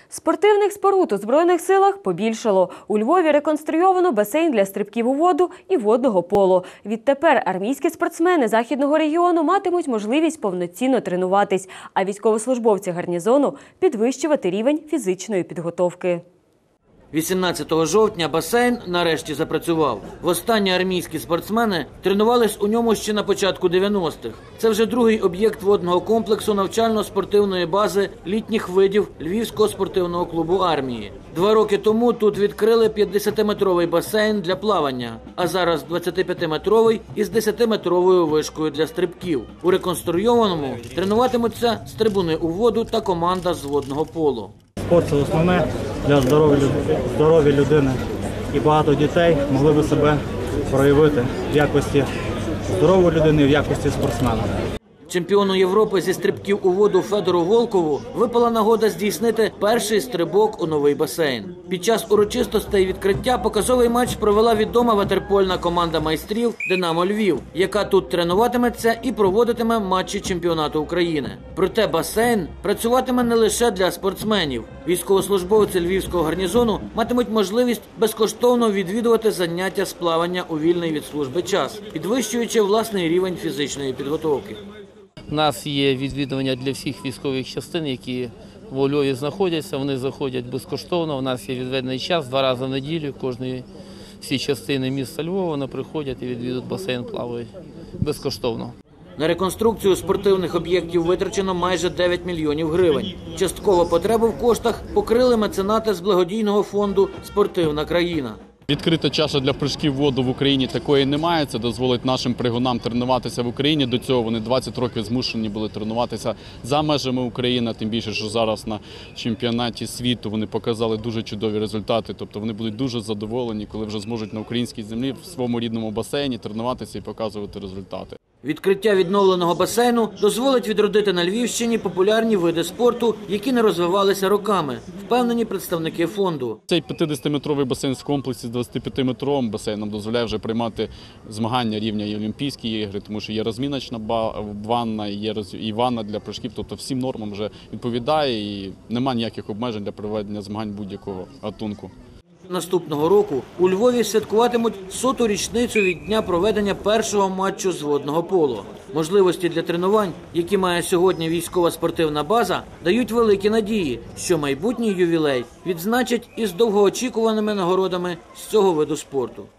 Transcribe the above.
Спортивних споруд у Збройних силах побільшало. У Львові реконструйовано басейн для стрибків у воду і водного поло. Відтепер армійські спортсмени Західного регіону матимуть можливість повноцінно тренуватись, а військовослужбовці гарнізону – підвищувати рівень фізичної підготовки. 18 жовтня басейн нарешті запрацював. Востаннє армійські спортсмени тренувались у ньому ще на початку 90-х. Це вже другий об'єкт водного комплексу навчально-спортивної бази літніх видів Львівського спортивного клубу армії. 2 роки тому тут відкрили 50-метровий басейн для плавання, а зараз 25-метровий із 10-метровою вишкою для стрибків. У реконструйованому тренуватимуться стрибуни у воду та команда з водного поло. Спорт – це основне для здоров'я людини. І багато дітей могли би себе проявити в якості здорової людини, в якості спортсмена. Чемпіону Європи зі стрибків у воду Федору Волкову випала нагода здійснити перший стрибок у новий басейн. Під час урочистостей відкриття показовий матч провела відома ватерпольна команда майстрів «Динамо Львів», яка тут тренуватиметься і проводитиме матчі чемпіонату України. Проте басейн працюватиме не лише для спортсменів. Військовослужбовці Львівського гарнізону матимуть можливість безкоштовно відвідувати заняття з плавання у вільний від служби час, підвищуючи власний рівень фізичної підготовки. У нас є відвідування для всіх військових частин, які в Львові знаходяться. Вони заходять безкоштовно. У нас є відведений час 2 рази в неділю. Всі частини міста Львова вони приходять і відвідують басейн, плавають безкоштовно. На реконструкцію спортивних об'єктів витрачено майже 9 мільйонів гривень. Частково потребу в коштах покрили меценати з благодійного фонду «Спортивна країна». Відкрита чаша для прыжків в воду в Україні такої немає. Це дозволить нашим пригунам тренуватися в Україні. До цього вони 20 років змушені були тренуватися за межами України, тим більше, що зараз на чемпіонаті світу вони показали дуже чудові результати. Тобто вони будуть дуже задоволені, коли вже зможуть на українській землі в своєму рідному басейні тренуватися і показувати результати. Відкриття відновленого басейну дозволить відродити на Львівщині популярні види спорту, які не розвивалися роками, впевнені представники фонду. Цей 50-метровий басейн в комплексі з 25-метровим басейном дозволяє вже приймати змагання рівня і Олімпійські ігри, тому що є розміночна ванна, є і ванна для прыжків, тобто всім нормам вже відповідає і немає ніяких обмежень для проведення змагань будь-якого гатунку. Наступного року у Львові святкуватимуть 100-ту річницю від дня проведення першого матчу з водного поло. Можливості для тренувань, які має сьогодні військова спортивна база, дають великі надії, що майбутній ювілей відзначать із довгоочікуваними нагородами з цього виду спорту.